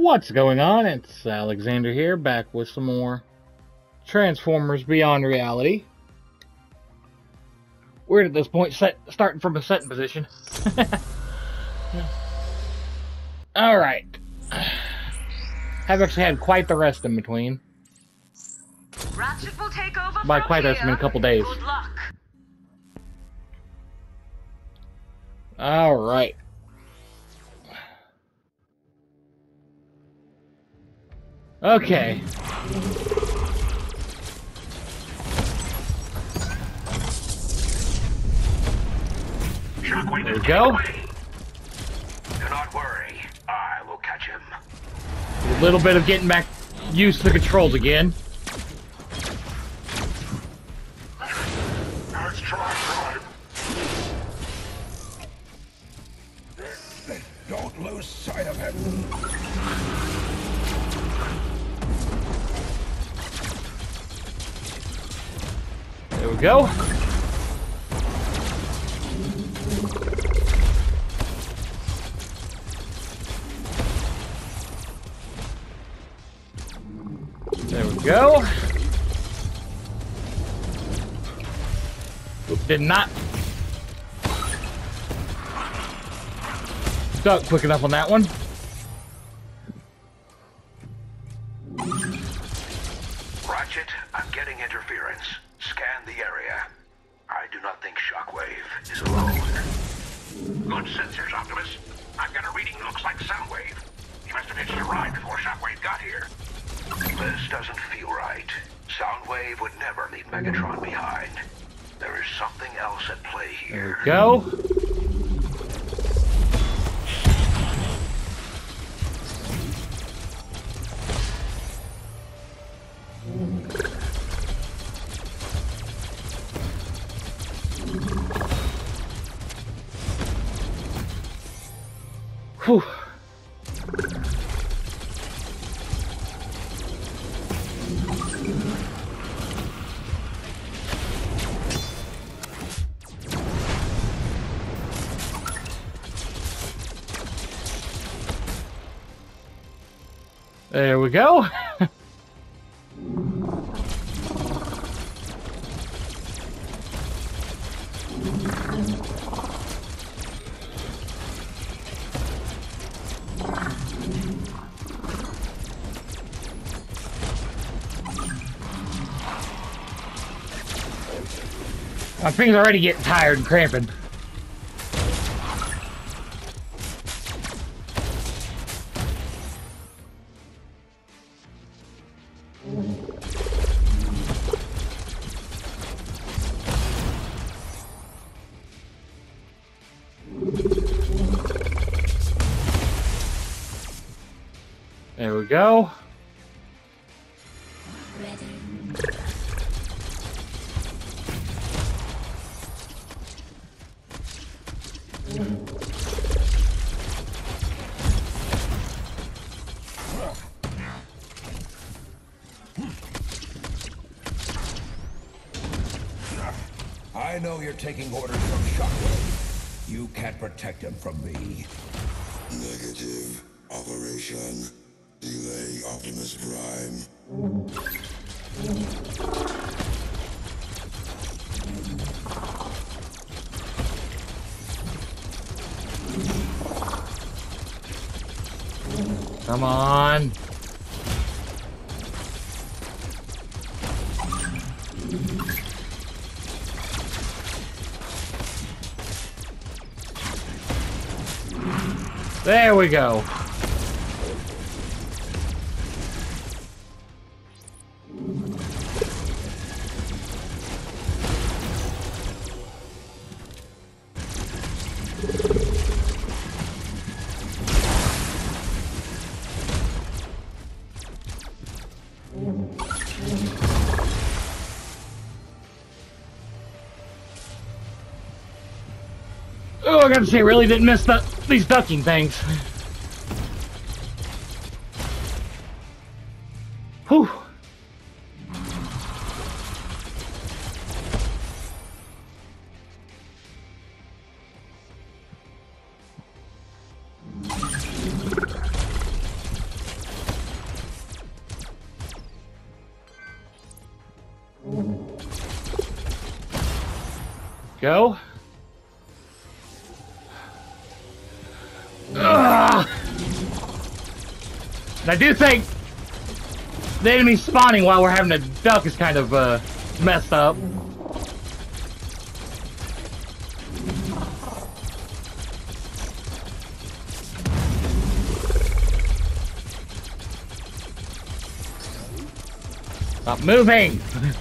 What's going on? It's Alexander here, back with some more Transformers Beyond Reality. We're at this point starting from a setting position. Alright. Have actually had quite the rest in between. Ratchet will take over By from quite the rest, I mean a couple days. Good luck. Alright. Okay. Shockwave There we is go. away. Do not worry, I will catch him. A little bit of getting back used to the controls again. Let's try. Don't lose sight of him. There we go. There we go. Oop, did not duck quick enough on that one. Ratchet, I'm getting interference. Scan the area. I do not think Shockwave is alone. Good sensors, Optimus. I've got a reading that looks like Soundwave. He must have hitched a ride before Shockwave got here. This doesn't feel right. Soundwave would never leave Megatron behind. There is something else at play here. There we go. Whew. There we go. My fingers are already getting tired and cramping. There we go. I know you're taking orders from Shockwave. You can't protect him from me. Negative. Operation. Delay Optimus Prime. Come on. There we go. Oh, I gotta say, really didn't miss these ducking things. Whew. Go. Ugh. And I do think the enemy spawning while we're having a duck is kind of messed up. Stop moving!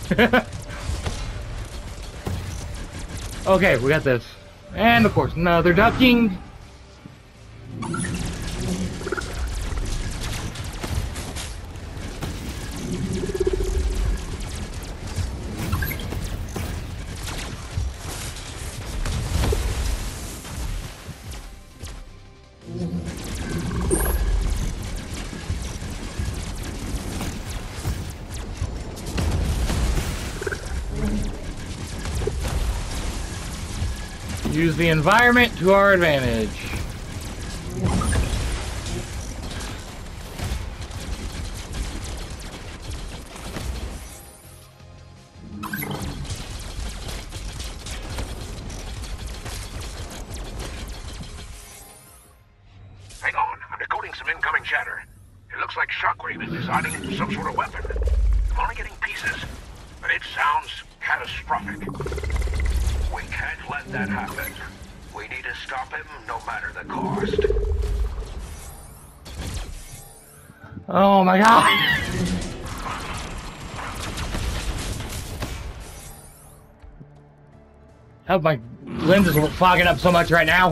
Okay, we got this. And of course, another ducking. Use the environment to our advantage. Hang on, I'm decoding some incoming chatter. It looks like Shockwave is designing some sort of weapon. I'm only getting pieces, but it sounds catastrophic. We can't let that happen. We need to stop him no matter the cost. Oh my god! How my lenses are fogging up so much right now.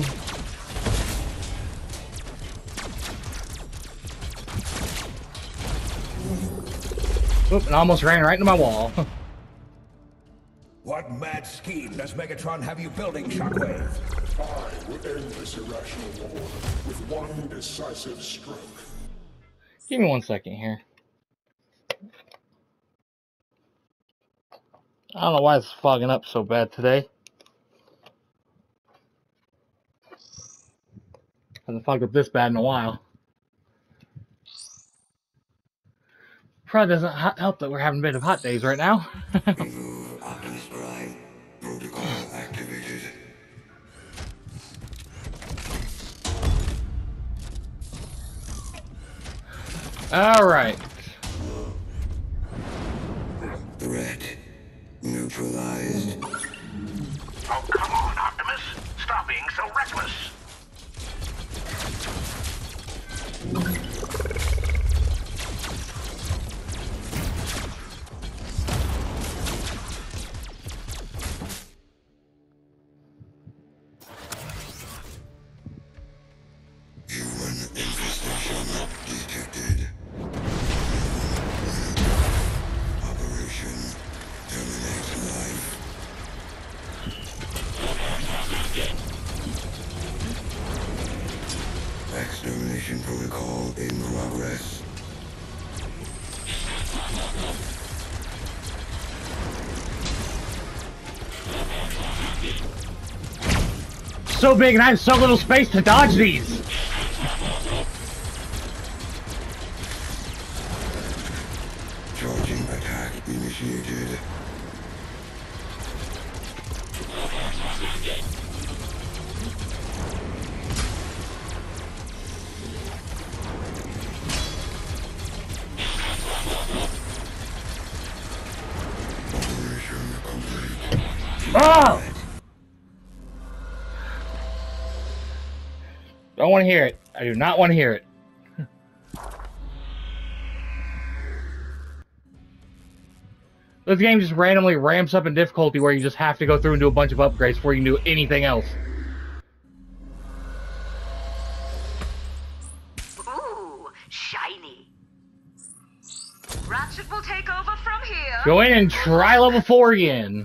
Oop, and I almost ran right into my wall. What mad scheme does Megatron have you building, Shockwave? I will end this irrational war with one decisive stroke. Give me 1 second here. I don't know why it's fogging up so bad today. Hasn't fogged up this bad in a while. Probably doesn't help that we're having a bit of hot days right now. Remove Optimus Prime. Protocol activated. Alright. Threat neutralized. Oh, come on, Optimus. Stop being so reckless. Human infestation detected. Operation terminate life. Extermination protocol in progress. So big and I have so little space to dodge these! Charging attack initiated. Operation complete. Oh! Don't want to hear it. I do not want to hear it. This game just randomly ramps up in difficulty where you just have to go through and do a bunch of upgrades before you can do anything else. Ooh, shiny. Ratchet will take over from here. Go in and try level 4 again.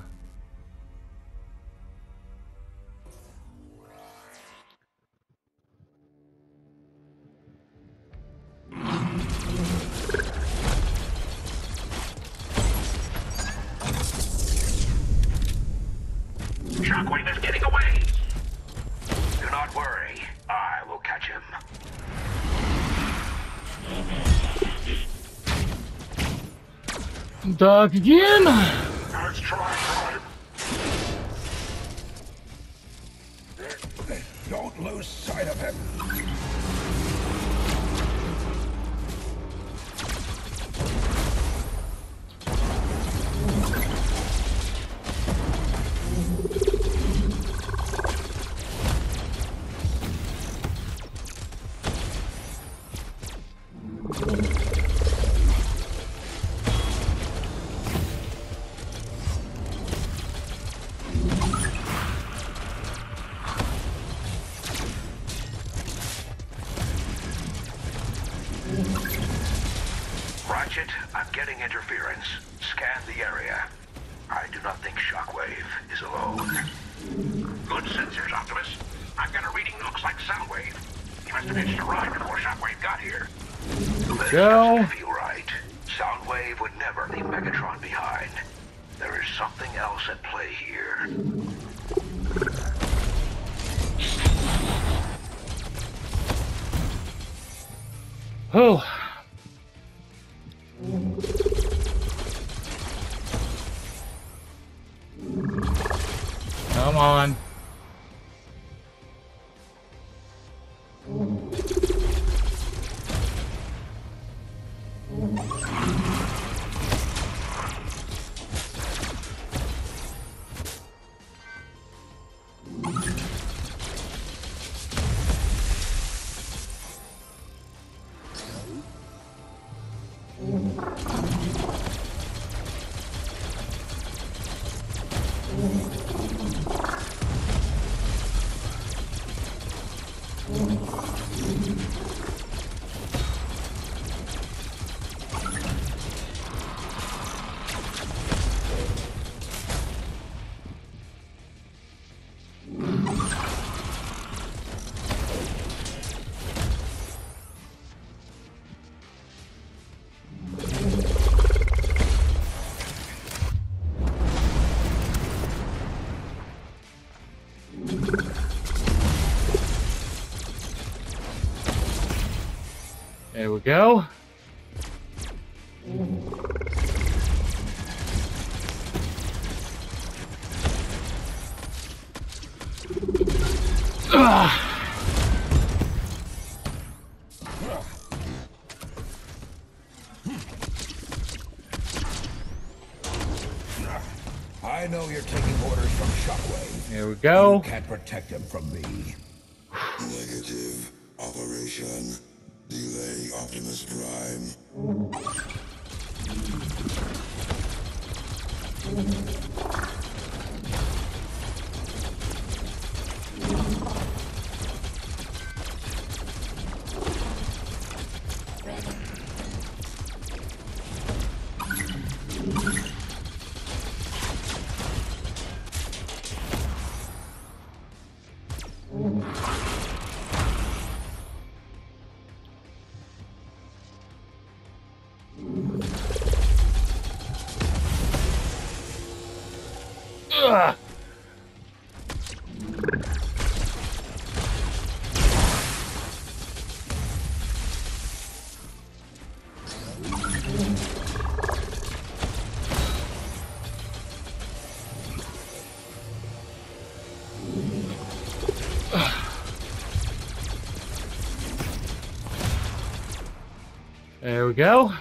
Shockwave is getting away. Do not worry. I will catch him. Duck again. Let's try. getting interference. Scan the area. I do not think Shockwave is alone. Good sensors, Optimus. I've got a reading that looks like Soundwave. He must have hitched a ride before Shockwave got here. This doesn't feel right. Soundwave would never leave Megatron behind. There is something else at play here. Oh. Come on. There we go. I know you're taking orders from Shockwave. There we go. You can't protect him from me. Negative. Operation. Delay Optimus Prime. Ugh. There we go.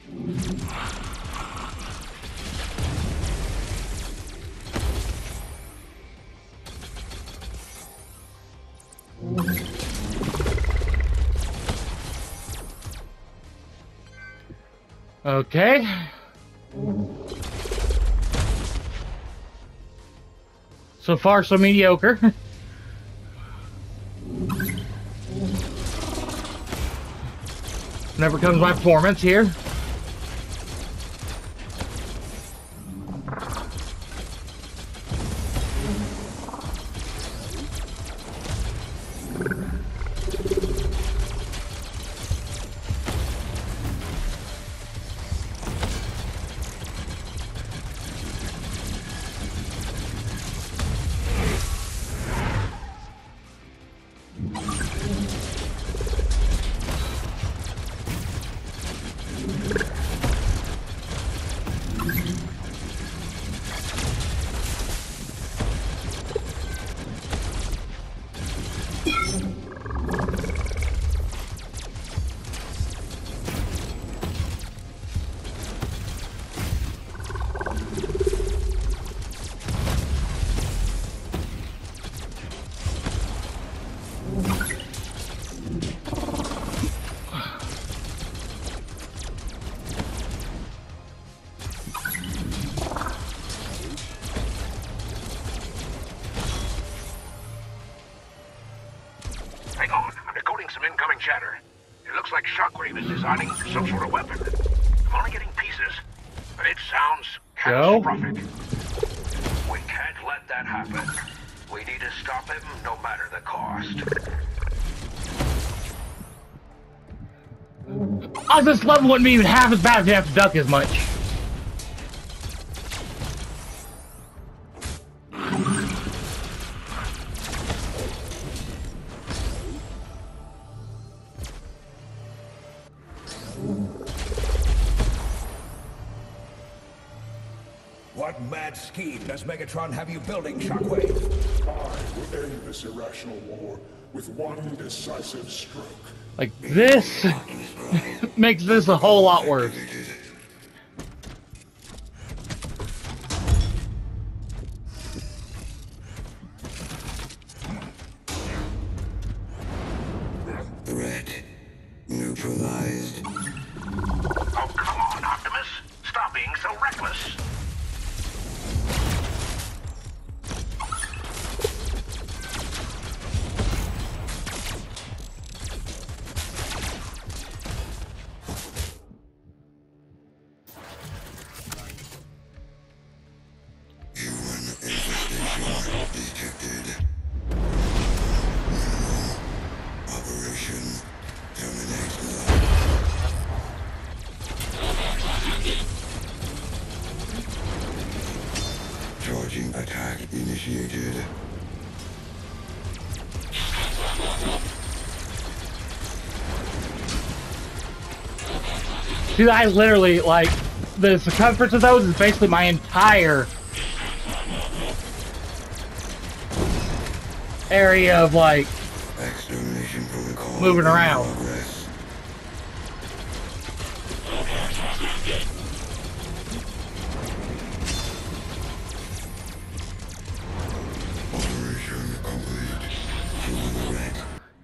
Okay. So far, so mediocre. Never comes my performance here. Hang on, I'm decoding some incoming chatter. It looks like Shockwave is designing some sort of weapon. I'm only getting pieces, sounds Joe? catastrophic. We can't let that happen. We need to stop him no matter the cost. Oh, this level wouldn't be even half as bad if you have to duck as much. What mad scheme does Megatron have you building, Shockwave? I will end this irrational war with one decisive stroke. Like, this makes this a whole lot worse. Threat neutralized. Oh, come on, Optimus. Stop being so reckless. Human infestation detected. Operation terminate life. Charging attack initiated. Dude, I literally, like, the circumference of those is basically my entire area of, like, Extermination protocol. moving in around. progress. Operation complete. Human wreck.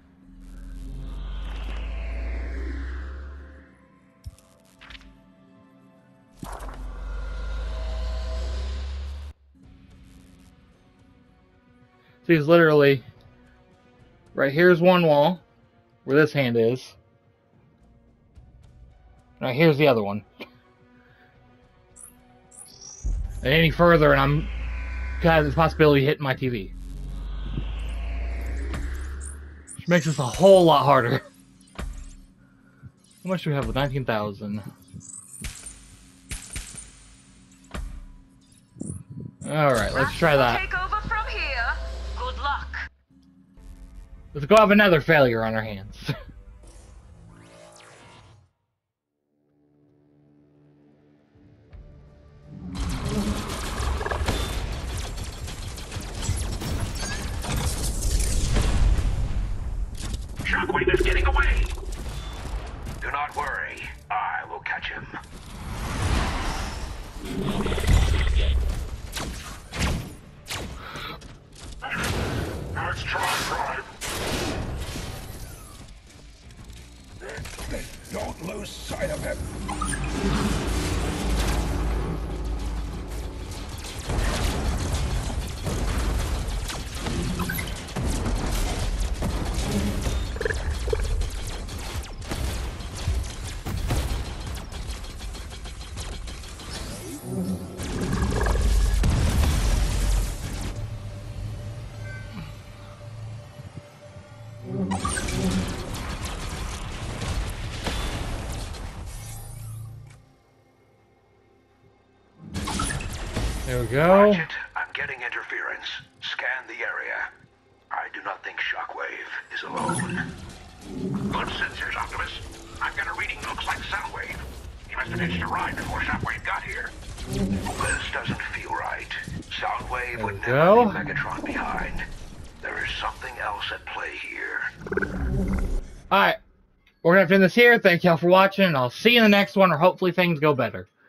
See, it's literally, right here's one wall, where this hand is. Right here's the other one. And any further, and I'm got the possibility of hitting my TV. Which makes this a whole lot harder. How much do we have with 19,000? Alright, let's try that. Take over from here. Good luck. Let's go have another failure on our hands. Shockwave is getting away. Do not worry. I will catch him. Nice try, Prime. Don't lose sight of him. There we go. Ratchet, I'm getting interference. Scan the area. I do not think Shockwave is alone. Good sensors, Optimus. I've got a reading that looks like Soundwave. He must have hitched a ride before Shockwave got here. This doesn't feel right. Soundwave would There we never go. leave Megatron behind. There is something else at play here. Alright. We're going to end this here. Thank y'all for watching, and I'll see you in the next one, or hopefully things go better.